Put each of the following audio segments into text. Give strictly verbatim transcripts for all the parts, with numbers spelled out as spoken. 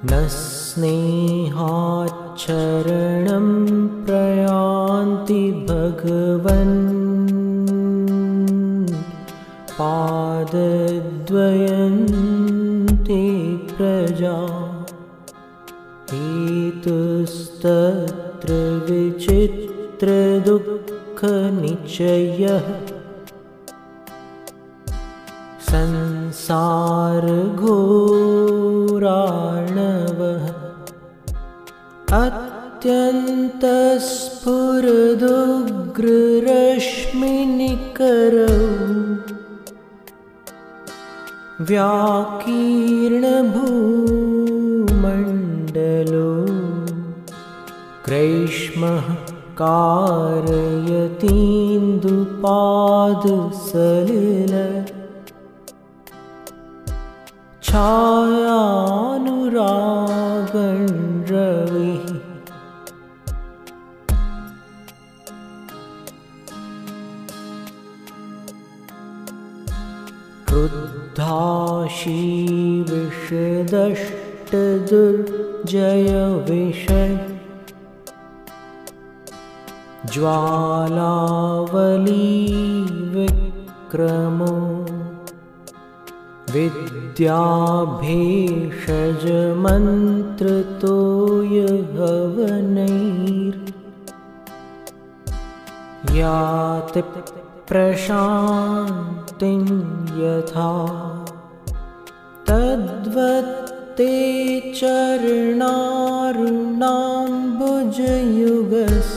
न स्नेहाच्छरणं प्रयान्ति भगवन् पादद्वयं ते प्रजा हेतुस्तत्र विचित्रदुःखनिचयः संसारघोरार्णवः अत्यन्तस्फुरदुग्ररश्मिनिकरौ व्याकीर्णभूमण्डलो ग्रैष्मः कारयतीन्दुपादसलिल छायानुरागं रविः क्रुद्धाशी विषदष्टदुर्जयविषय ज्वालावली विक्रमो विद्याभेषजमन्त्रतोयहवनैर् याति प्रशान्तिं यथा तद्वत्ते चरणारुणाम्बुजयुगस्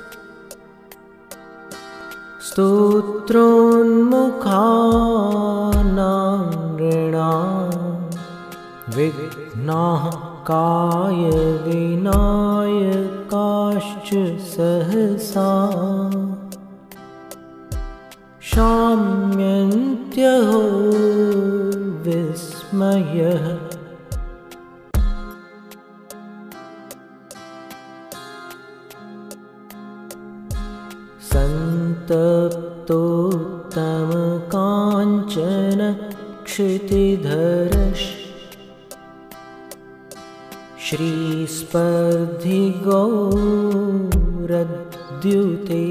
स्तोत्रोन्मुखानां नृणां विघ्नाः कायविनायकाश्च सहसा शाम्यन्त्यहो विस्मयः सन्तप्तोत्तमकाञ्चन क्षितिधरश् श्रीस्पर्धिगौरद्युते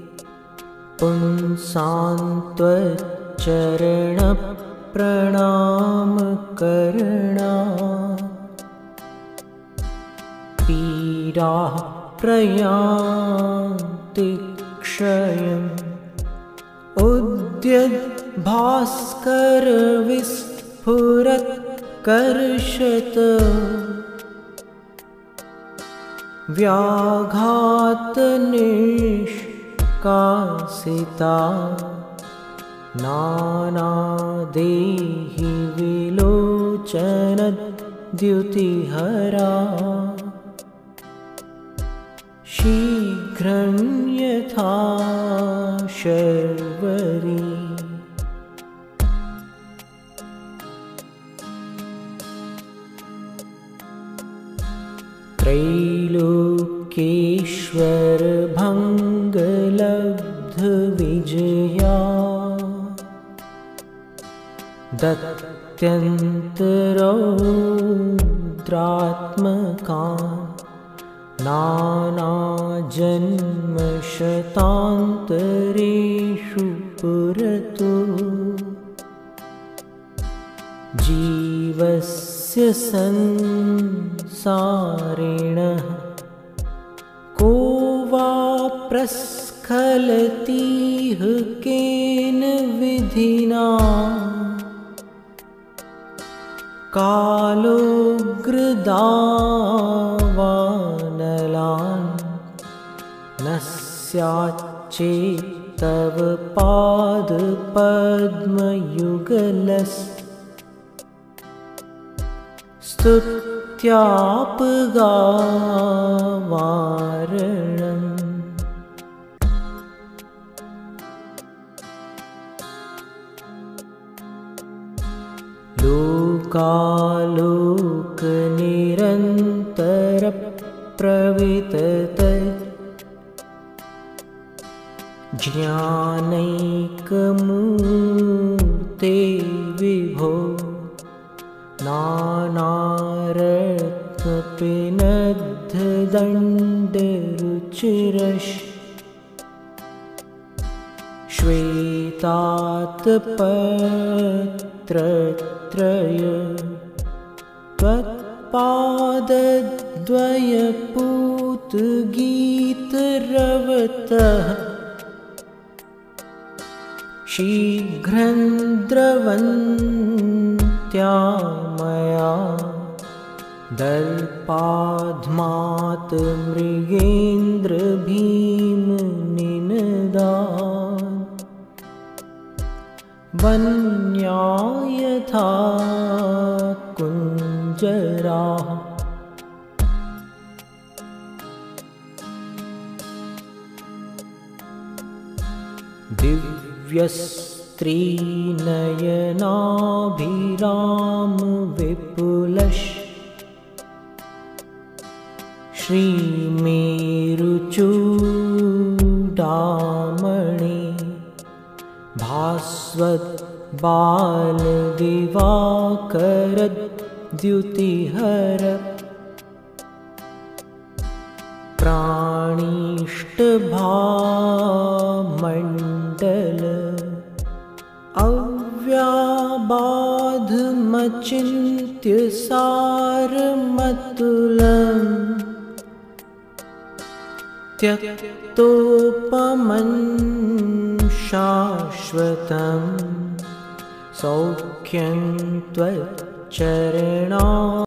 पुंसान्त्वच्चरणप्रणामकरणा पीडाः प्रयान्ति क्षयम् उद्यद्भास्करविस्फुरत्कर्षत व्याघातनिष्कासिता नानादेहि विलोचनद्युतिहरा शीघ्रं यथा शर्वरी त्रैलोक्येश्वरभङ्गलब्धविजया दत्यन्तरौद्रात्मकान् नानाजन्मशतान्तरेषु पुरतो जीवस्य संसारिणः को वा प्रस्खलतीह केन विधिना कालोग्रदावानलान् न स्याच्चेत्तव पादपद्मयुगलस् स्तुत्यापगावारणम् लोकालोकनिरन्तरप्रवितत ज्ञानैकमूर्ते विभो नानारत्न स्वपिनद्धदण्डरुचिरश् श्वेतातपत्रत्रय त्वत्पादद्वयपूतगीतरवतः शीघ्रं द्रवन्त्या मया दर्पाध्मात् मृगेन्द्रभीमनिनदात् वन्या यथा कुञ्जराः दिव्यस्त्रीनयनाभिराम विपुलश् श्रीमेरुचूडामणि भास्वत् बालदिवाकरद्युतिहर प्राणिष्टभामण्डल अव्याबाधमचिन्त्य सारमतुलम् त्यक्तोपमं शाश्वतं सौख्यं त्वच्चरणा